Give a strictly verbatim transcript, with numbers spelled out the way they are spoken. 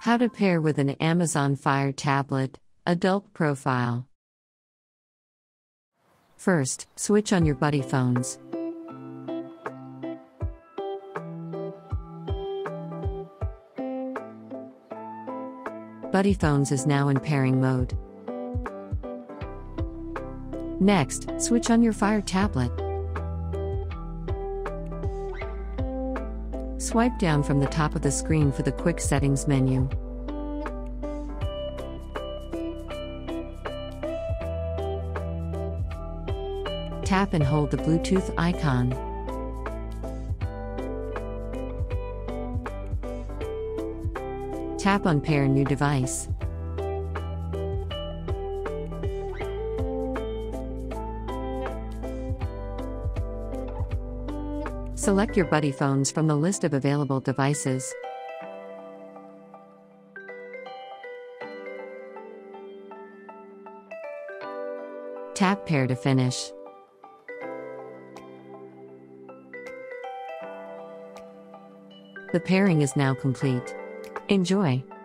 How to pair with an Amazon Fire tablet, adult profile. First, switch on your BuddyPhones. BuddyPhones is now in pairing mode. Next, switch on your Fire tablet. Swipe down from the top of the screen for the quick settings menu. Tap and hold the Bluetooth icon. Tap on Pair New Device. Select your BuddyPhones from the list of available devices. Tap Pair to finish. The pairing is now complete. Enjoy!